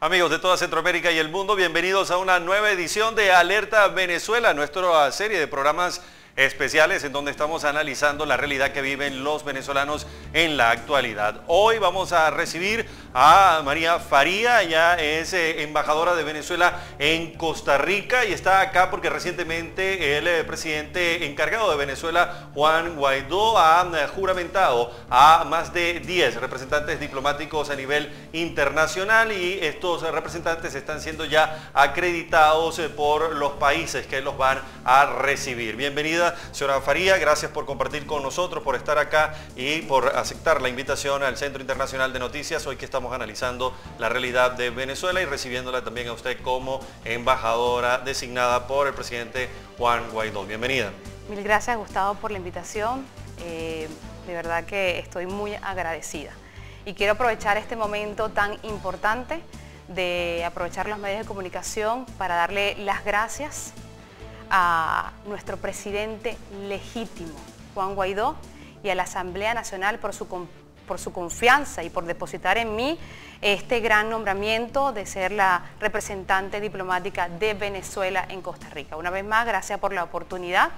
Amigos de toda Centroamérica y el mundo, bienvenidos a una nueva edición de Alerta Venezuela, nuestra serie de programas especiales en donde estamos analizando la realidad que viven los venezolanos en la actualidad. Hoy vamos a recibir a María Faría, ella es embajadora de Venezuela en Costa Rica y está acá porque recientemente el presidente encargado de Venezuela, Juan Guaidó, ha juramentado a más de 10 representantes diplomáticos a nivel internacional y estos representantes están siendo ya acreditados por los países que los van a recibir. Bienvenida, señora Faría, gracias por compartir con nosotros, por estar acá y por aceptar la invitación al Centro Internacional de Noticias, hoy que estamos analizando la realidad de Venezuela y recibiéndola también a usted como embajadora designada por el presidente Juan Guaidó. Bienvenida. Mil gracias, Gustavo, por la invitación. De verdad que estoy muy agradecida. Y quiero aprovechar este momento tan importante de aprovechar los medios de comunicación para darle las gracias a nuestro presidente legítimo, Juan Guaidó, y a la Asamblea Nacional por su confianza y por depositar en mí este gran nombramiento de ser la representante diplomática de Venezuela en Costa Rica. Una vez más, gracias por la oportunidad.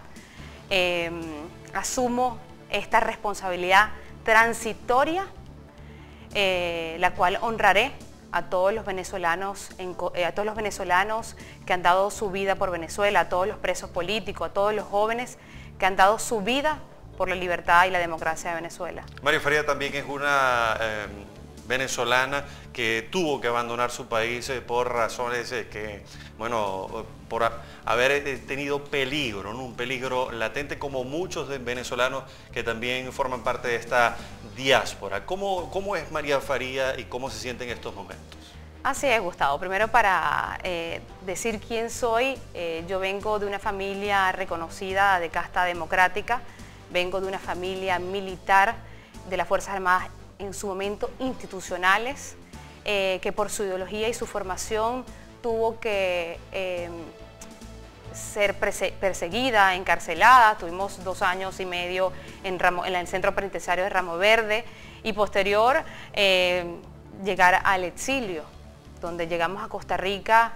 Asumo esta responsabilidad transitoria, la cual honraré a todos los venezolanos que han dado su vida por Venezuela, a todos los presos políticos, a todos los jóvenes que han dado su vida por la libertad y la democracia de Venezuela. María Faría también es una venezolana que tuvo que abandonar su país por razones que, bueno, por haber tenido peligro, ¿no? Un peligro latente, como muchos de venezolanos que también forman parte de esta diáspora. ¿Cómo es María Faría y cómo se siente en estos momentos? Así es, Gustavo. Primero, para decir quién soy, yo vengo de una familia reconocida de casta democrática, vengo de una familia militar de las Fuerzas Armadas, en su momento institucionales, que por su ideología y su formación tuvo que ser perseguida, encarcelada. Tuvimos 2 años y medio en el centro penitenciario de Ramo Verde y posterior llegar al exilio, donde llegamos a Costa Rica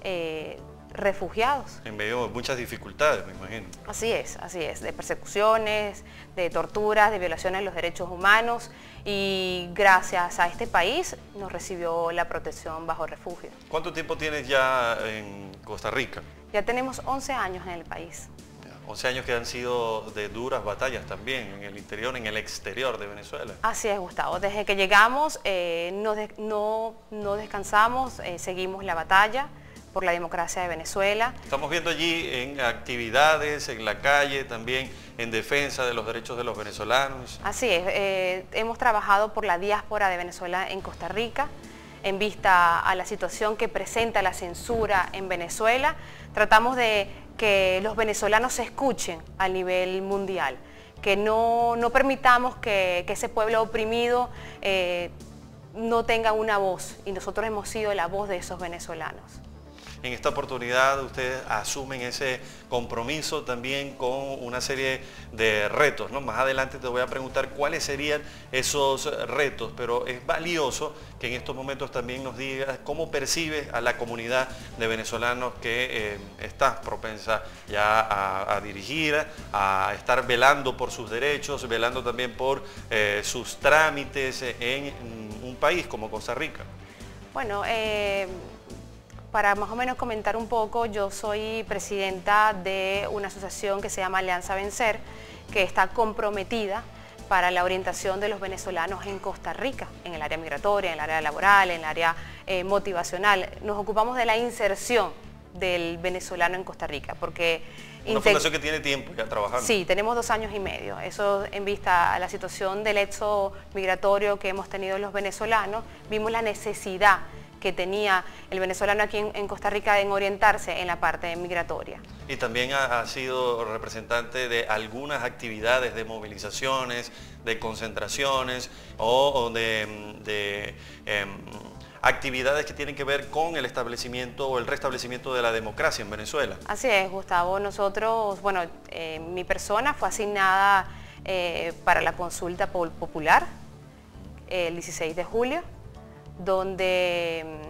refugiados. En medio de muchas dificultades, me imagino. Así es, de persecuciones, de torturas, de violaciones de los derechos humanos, y gracias a este país nos recibió la protección bajo refugio. ¿Cuánto tiempo tienes ya en Costa Rica? Ya tenemos 11 años en el país. 11 años que han sido de duras batallas también en el interior, en el exterior de Venezuela. Así es, Gustavo. Desde que llegamos no descansamos, seguimos la batalla por la democracia de Venezuela. Estamos viendo allí en actividades, en la calle, también en defensa de los derechos de los venezolanos. Así es, hemos trabajado por la diáspora de Venezuela en Costa Rica, en vista a la situación que presenta la censura en Venezuela. Tratamos de que los venezolanos se escuchen a nivel mundial, que no permitamos que ese pueblo oprimido no tenga una voz, y nosotros hemos sido la voz de esos venezolanos. En esta oportunidad ustedes asumen ese compromiso también con una serie de retos, ¿no? Más adelante te voy a preguntar cuáles serían esos retos, pero es valioso que en estos momentos también nos digas cómo percibes a la comunidad de venezolanos que está propensa ya a dirigir, a estar velando por sus derechos, velando también por sus trámites en un país como Costa Rica. Bueno, para más o menos comentar un poco, yo soy presidenta de una asociación que se llama Alianza Vencer, que está comprometida para la orientación de los venezolanos en Costa Rica, en el área migratoria, en el área laboral, en el área motivacional. Nos ocupamos de la inserción del venezolano en Costa Rica, porque... Una fundación que tiene tiempo ya trabajando. Sí, tenemos 2 años y medio. Eso en vista a la situación del éxodo migratorio que hemos tenido los venezolanos, vimos la necesidad que tenía el venezolano aquí en Costa Rica en orientarse en la parte migratoria. Y también ha sido representante de algunas actividades de movilizaciones, de concentraciones o de actividades que tienen que ver con el establecimiento o el restablecimiento de la democracia en Venezuela. Así es, Gustavo. Nosotros, bueno, mi persona fue asignada para la consulta popular el 16 de julio, donde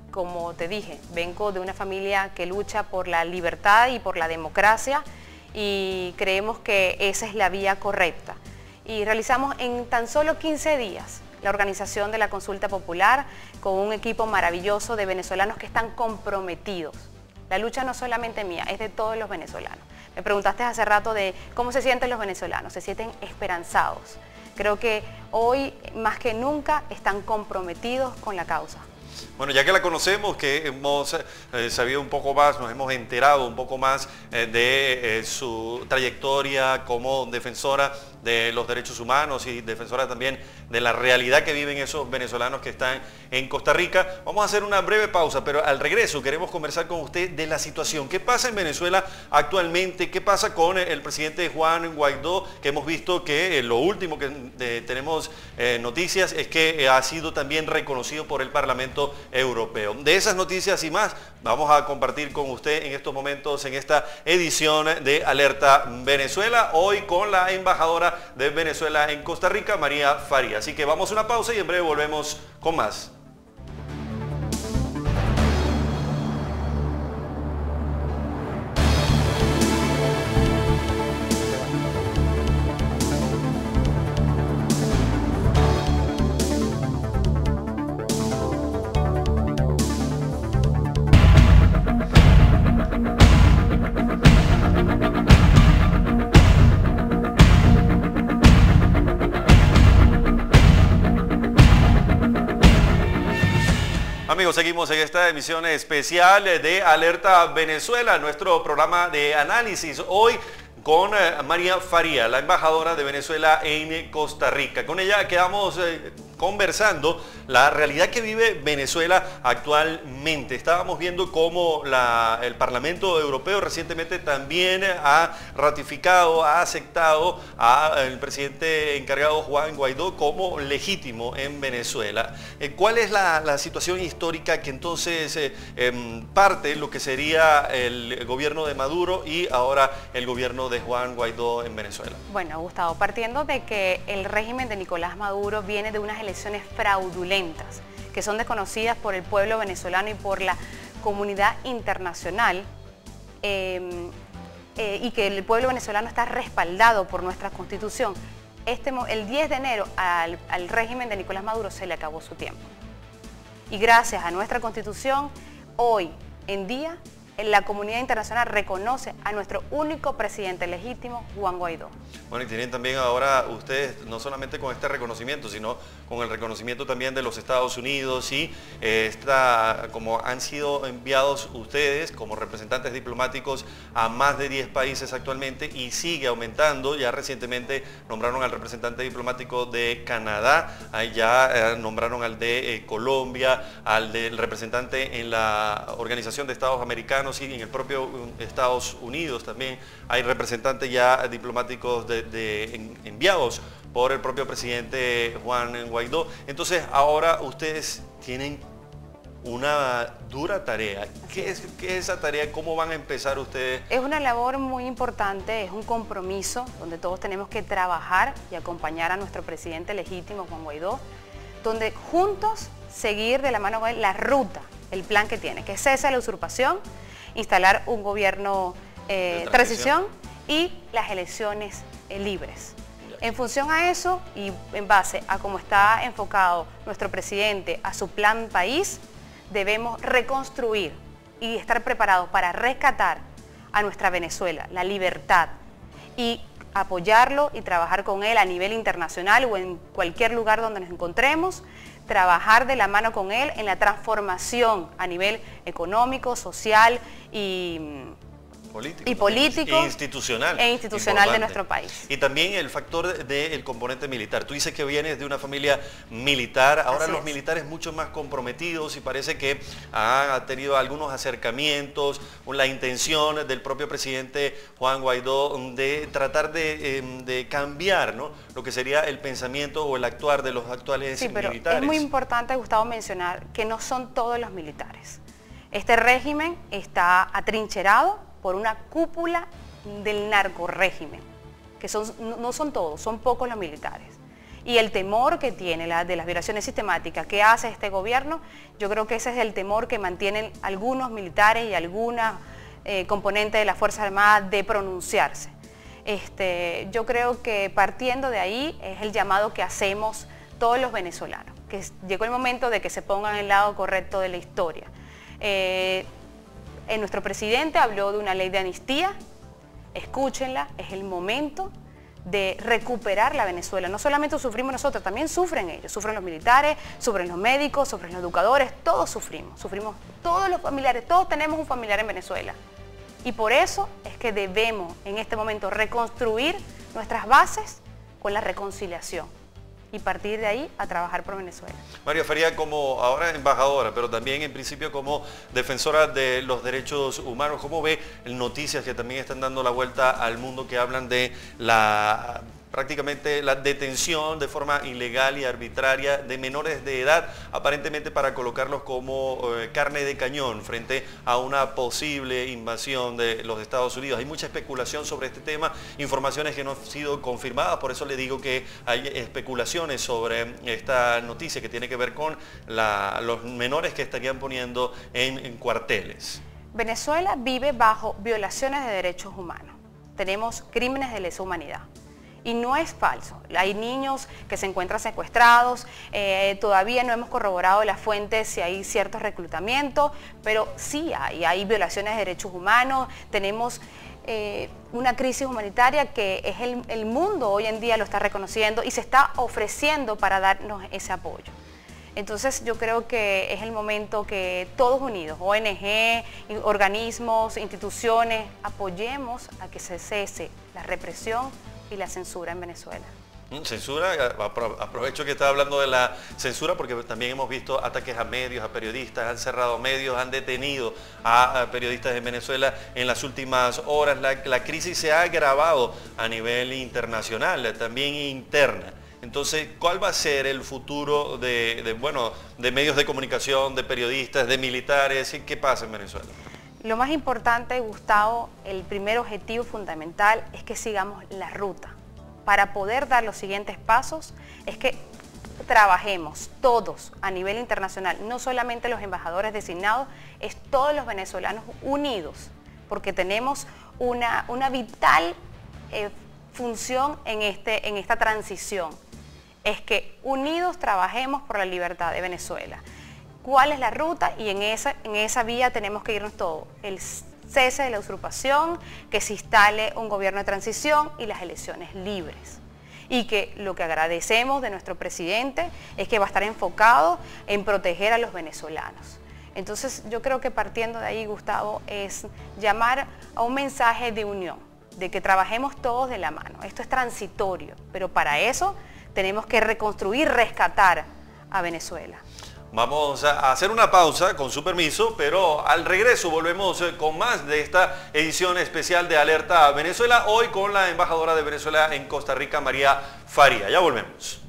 como te dije, vengo de una familia que lucha por la libertad y por la democracia y creemos que esa es la vía correcta. Y realizamos en tan solo 15 días la organización de la consulta popular con un equipo maravilloso de venezolanos que están comprometidos. La lucha no solamente mía, es de todos los venezolanos. Me preguntaste hace rato de cómo se sienten los venezolanos, se sienten esperanzados. Creo que hoy más que nunca están comprometidos con la causa. Bueno, ya que la conocemos, que hemos sabido un poco más, nos hemos enterado un poco más de su trayectoria como defensora de los derechos humanos y defensora también de la realidad que viven esos venezolanos que están en Costa Rica. Vamos a hacer una breve pausa, pero al regreso queremos conversar con usted de la situación. ¿Qué pasa en Venezuela actualmente? ¿Qué pasa con el presidente Juan Guaidó? Que hemos visto que lo último que tenemos noticias es que ha sido también reconocido por el Parlamento Europeo. De esas noticias y más vamos a compartir con usted en estos momentos en esta edición de Alerta Venezuela, hoy con la embajadora de Venezuela en Costa Rica, María Faría. Así que vamos a una pausa y en breve volvemos con más. Amigos, seguimos en esta emisión especial de Alerta Venezuela, nuestro programa de análisis hoy con María Faría, la embajadora de Venezuela en Costa Rica. Con ella quedamos conversando la realidad que vive Venezuela actualmente. Estábamos viendo cómo el Parlamento Europeo recientemente también ha ratificado, ha aceptado al presidente encargado Juan Guaidó como legítimo en Venezuela. ¿Cuál es la situación histórica que entonces parte lo que sería el gobierno de Maduro y ahora el gobierno de Juan Guaidó en Venezuela? Bueno, Gustavo, partiendo de que el régimen de Nicolás Maduro viene de unas elecciones fraudulentas, que son desconocidas por el pueblo venezolano y por la comunidad internacional, y que el pueblo venezolano está respaldado por nuestra Constitución. El 10 de enero al régimen de Nicolás Maduro se le acabó su tiempo. Y gracias a nuestra Constitución, hoy en día, la comunidad internacional reconoce a nuestro único presidente legítimo, Juan Guaidó. Bueno, y tienen también ahora ustedes, no solamente con este reconocimiento, sino con el reconocimiento también de los Estados Unidos y como han sido enviados ustedes como representantes diplomáticos a más de 10 países actualmente y sigue aumentando. Ya recientemente nombraron al representante diplomático de Canadá, ya nombraron al de Colombia, al del representante en la Organización de Estados Americanos, y en el propio Estados Unidos también hay representantes ya diplomáticos enviados por el propio presidente Juan Guaidó. Entonces ahora ustedes tienen una dura tarea. ¿Qué es esa tarea? ¿Cómo van a empezar ustedes? Es una labor muy importante, es un compromiso donde todos tenemos que trabajar y acompañar a nuestro presidente legítimo Juan Guaidó, donde juntos seguir de la mano con él la ruta, el plan que tiene, que cese la usurpación, instalar un gobierno de transición y las elecciones libres. En función a eso y en base a cómo está enfocado nuestro presidente a su plan país, debemos reconstruir y estar preparados para rescatar a nuestra Venezuela, la libertad, y apoyarlo y trabajar con él a nivel internacional o en cualquier lugar donde nos encontremos, trabajar de la mano con él en la transformación a nivel económico, social y político e institucional de nuestro país. Y también el factor del componente militar. Tú dices que vienes de una familia militar, ahora los militares mucho más comprometidos y parece que han tenido algunos acercamientos, la intención del propio presidente Juan Guaidó de tratar de cambiar, ¿no?, lo que sería el pensamiento o el actuar de los actuales militares. Es muy importante, Gustavo, mencionar que no son todos los militares. Este régimen está atrincherado por una cúpula del narcorrégimen, que no son todos, son pocos los militares. y el temor que tiene de las violaciones sistemáticas que hace este gobierno, yo creo que ese es el temor que mantienen algunos militares y algunas componentes de las Fuerzas Armadas de pronunciarse. Yo creo que partiendo de ahí es el llamado que hacemos todos los venezolanos, que llegó el momento de que se pongan en el lado correcto de la historia. Nuestro presidente habló de una ley de amnistía, escúchenla, es el momento de recuperar la Venezuela. No solamente sufrimos nosotros, también sufren ellos, sufren los militares, sufren los médicos, sufren los educadores, todos sufrimos todos los familiares, todos tenemos un familiar en Venezuela. Y por eso es que debemos en este momento reconstruir nuestras bases con la reconciliación y partir de ahí a trabajar por Venezuela. María Faría, como ahora embajadora, pero también en principio como defensora de los derechos humanos, ¿cómo ve noticias que también están dando la vuelta al mundo que hablan de prácticamente la detención de forma ilegal y arbitraria de menores de edad, aparentemente para colocarlos como carne de cañón frente a una posible invasión de los Estados Unidos? Hay mucha especulación sobre este tema, informaciones que no han sido confirmadas, por eso le digo que hay especulaciones sobre esta noticia que tiene que ver con los menores que estarían poniendo en cuarteles. Venezuela vive bajo violaciones de derechos humanos. Tenemos crímenes de lesa humanidad. Y no es falso, hay niños que se encuentran secuestrados, todavía no hemos corroborado las fuentes si hay ciertos reclutamientos, pero sí hay violaciones de derechos humanos, tenemos una crisis humanitaria que es el mundo hoy en día lo está reconociendo y se está ofreciendo para darnos ese apoyo. Entonces yo creo que es el momento que todos unidos, ONG, organismos, instituciones, apoyemos a que se cese la represión y la censura en Venezuela. Censura, aprovecho que está hablando de la censura porque también hemos visto ataques a medios, a periodistas, han cerrado medios, han detenido a periodistas en Venezuela en las últimas horas. La crisis se ha agravado a nivel internacional, también interna. Entonces, ¿cuál va a ser el futuro de medios de comunicación, de periodistas, de militares? ¿Qué pasa en Venezuela? Lo más importante, Gustavo, el primer objetivo fundamental es que sigamos la ruta. Para poder dar los siguientes pasos es que trabajemos todos a nivel internacional, no solamente los embajadores designados, es todos los venezolanos unidos, porque tenemos una vital función en esta transición. Es que unidos trabajemos por la libertad de Venezuela. ¿Cuál es la ruta? Y en esa vía tenemos que irnos todos. El cese de la usurpación, que se instale un gobierno de transición y las elecciones libres. Y que lo que agradecemos de nuestro presidente es que va a estar enfocado en proteger a los venezolanos. Entonces yo creo que partiendo de ahí, Gustavo, es llamar a un mensaje de unión, de que trabajemos todos de la mano. Esto es transitorio, pero para eso tenemos que reconstruir, rescatar a Venezuela. Vamos a hacer una pausa, con su permiso, pero al regreso volvemos con más de esta edición especial de Alerta Venezuela, hoy con la embajadora de Venezuela en Costa Rica, María Faría. Ya volvemos.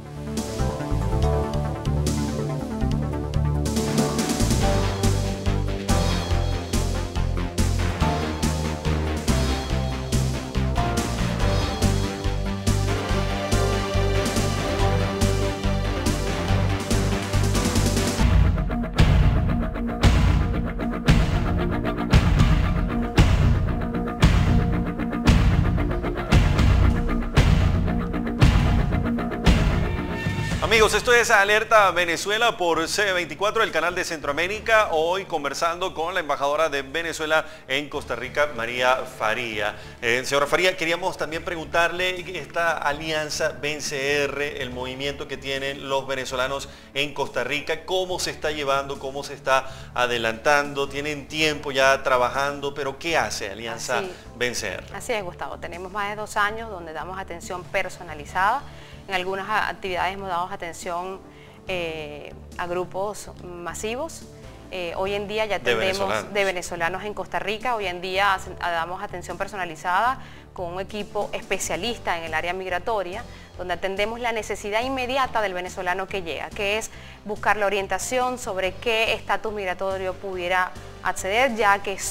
Amigos, esto es Alerta Venezuela por C24, el canal de Centroamérica. Hoy conversando con la embajadora de Venezuela en Costa Rica, María Faría. Señora Faría, queríamos también preguntarle esta alianza BenCR, el movimiento que tienen los venezolanos en Costa Rica, cómo se está llevando, cómo se está adelantando, tienen tiempo ya trabajando, pero ¿qué hace Alianza BenCR? Así es, Gustavo, tenemos más de 2 años donde damos atención personalizada. En algunas actividades hemos dado atención a grupos masivos. Hoy en día ya atendemos de venezolanos en Costa Rica. Hoy en día damos atención personalizada con un equipo especialista en el área migratoria, donde atendemos la necesidad inmediata del venezolano que llega, que es buscar la orientación sobre qué estatus migratorio pudiera acceder, ya que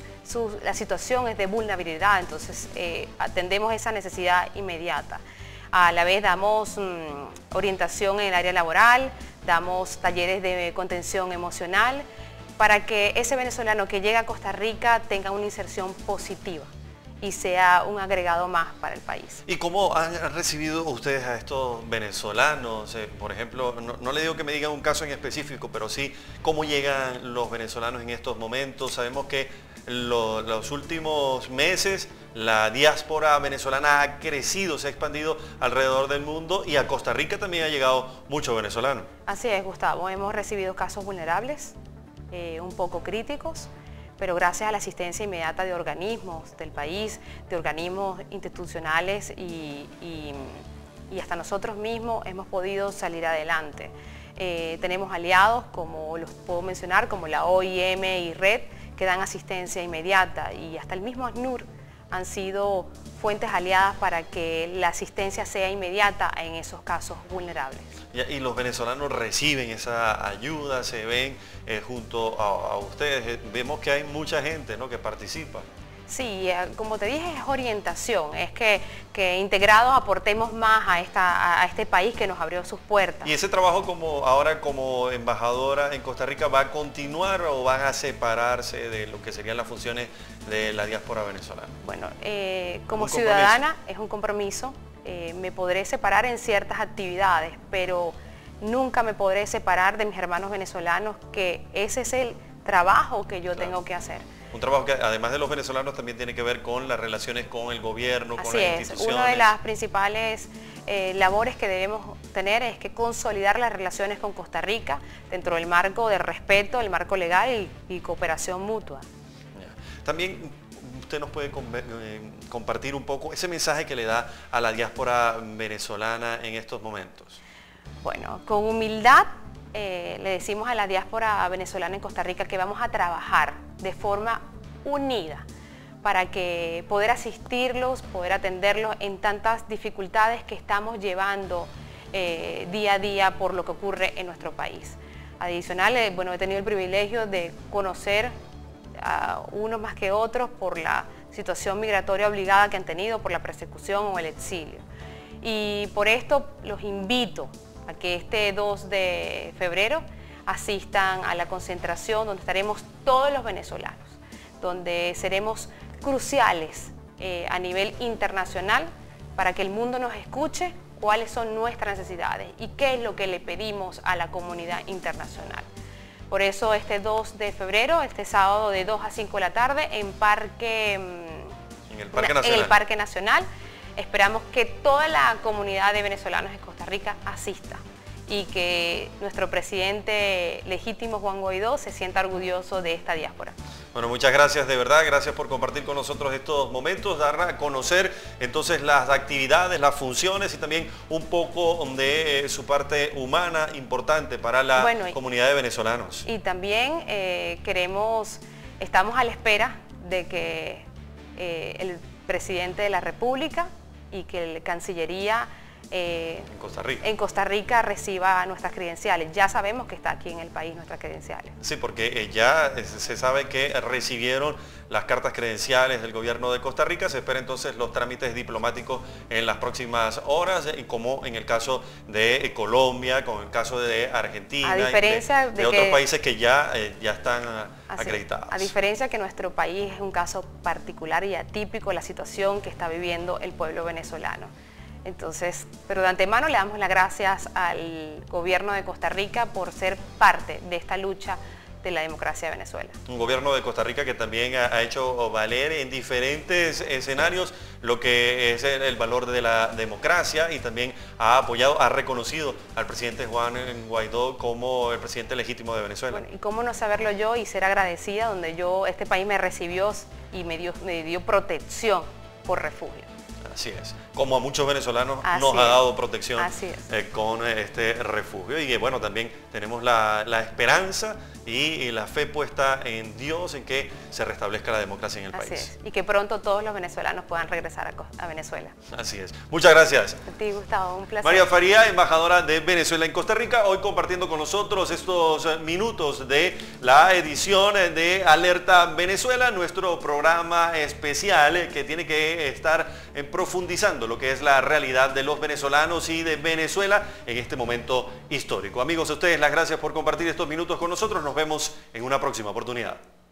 la situación es de vulnerabilidad, entonces atendemos esa necesidad inmediata. A la vez damos orientación en el área laboral, damos talleres de contención emocional para que ese venezolano que llega a Costa Rica tenga una inserción positiva y sea un agregado más para el país. ¿Y cómo han recibido ustedes a estos venezolanos? Por ejemplo, no le digo que me digan un caso en específico, pero sí cómo llegan los venezolanos en estos momentos. Sabemos que los últimos meses la diáspora venezolana ha crecido, se ha expandido alrededor del mundo y a Costa Rica también ha llegado mucho venezolano. Así es, Gustavo. Hemos recibido casos vulnerables, un poco críticos, pero gracias a la asistencia inmediata de organismos del país, de organismos institucionales y hasta nosotros mismos hemos podido salir adelante. Tenemos aliados, como los puedo mencionar, como la OIM y RED, que dan asistencia inmediata, y hasta el mismo ACNUR han sido fuentes aliadas para que la asistencia sea inmediata en esos casos vulnerables. Y los venezolanos reciben esa ayuda, se ven junto a ustedes. Vemos que hay mucha gente, ¿no?, que participa. Sí, como te dije, es orientación, es que integrados aportemos más a este país que nos abrió sus puertas. ¿Y ese trabajo ahora como embajadora en Costa Rica va a continuar o van a separarse de lo que serían las funciones de la diáspora venezolana? Bueno, como ciudadana es un compromiso, me podré separar en ciertas actividades, pero nunca me podré separar de mis hermanos venezolanos, que ese es el trabajo que yo tengo que hacer. Un trabajo que además de los venezolanos también tiene que ver con las relaciones con el gobierno, con las instituciones. Una de las principales labores que debemos tener es que consolidar las relaciones con Costa Rica dentro del marco de respeto, el marco legal y cooperación mutua. También usted nos puede compartir un poco ese mensaje que le da a la diáspora venezolana en estos momentos. Bueno, con humildad le decimos a la diáspora venezolana en Costa Rica que vamos a trabajar de forma unida para que poder asistirlos, poder atenderlos en tantas dificultades que estamos llevando día a día por lo que ocurre en nuestro país. Adicional, bueno, he tenido el privilegio de conocer a unos más que otros por la situación migratoria obligada que han tenido, por la persecución o el exilio. Y por esto los invito a que este 2 de febrero asistan a la concentración donde estaremos todos los venezolanos, donde seremos cruciales a nivel internacional para que el mundo nos escuche cuáles son nuestras necesidades y qué es lo que le pedimos a la comunidad internacional. Por eso este 2 de febrero, este sábado de 2 a 5 de la tarde en el Parque Nacional, esperamos que toda la comunidad de venezolanos de Costa Rica asista y que nuestro presidente legítimo Juan Guaidó se sienta orgulloso de esta diáspora. Bueno, muchas gracias, de verdad, gracias por compartir con nosotros estos momentos, dar a conocer entonces las actividades, las funciones y también un poco de su parte humana importante para la comunidad de venezolanos. Y también estamos a la espera de que el presidente de la República y que la Cancillería en Costa Rica reciba nuestras credenciales. Ya sabemos que está aquí en el país nuestras credenciales. Sí, porque ya se sabe que recibieron las cartas credenciales del gobierno de Costa Rica. Se espera entonces los trámites diplomáticos en las próximas horas, como en el caso de Colombia, como en el caso de Argentina, a diferencia de otros países que ya están acreditados. A diferencia que nuestro país es un caso particular y atípico la situación que está viviendo el pueblo venezolano. Entonces, pero de antemano le damos las gracias al gobierno de Costa Rica por ser parte de esta lucha de la democracia de Venezuela. Un gobierno de Costa Rica que también ha hecho valer en diferentes escenarios lo que es el valor de la democracia y también ha apoyado, ha reconocido al presidente Juan Guaidó como el presidente legítimo de Venezuela. Bueno, y cómo no saberlo yo y ser agradecida donde este país me recibió y me dio protección por refugio. Así es, como a muchos venezolanos nos ha dado protección con este refugio. Y bueno, también tenemos la esperanza y la fe puesta en Dios en que se restablezca la democracia en el país. Así es, y que pronto todos los venezolanos puedan regresar a Venezuela. Así es. Muchas gracias. A ti, Gustavo, un placer. María Faría, embajadora de Venezuela en Costa Rica, hoy compartiendo con nosotros estos minutos de la edición de Alerta Venezuela, nuestro programa especial que tiene que estar en profundizando lo que es la realidad de los venezolanos y de Venezuela en este momento histórico. Amigos, a ustedes las gracias por compartir estos minutos con nosotros. Nos vemos en una próxima oportunidad.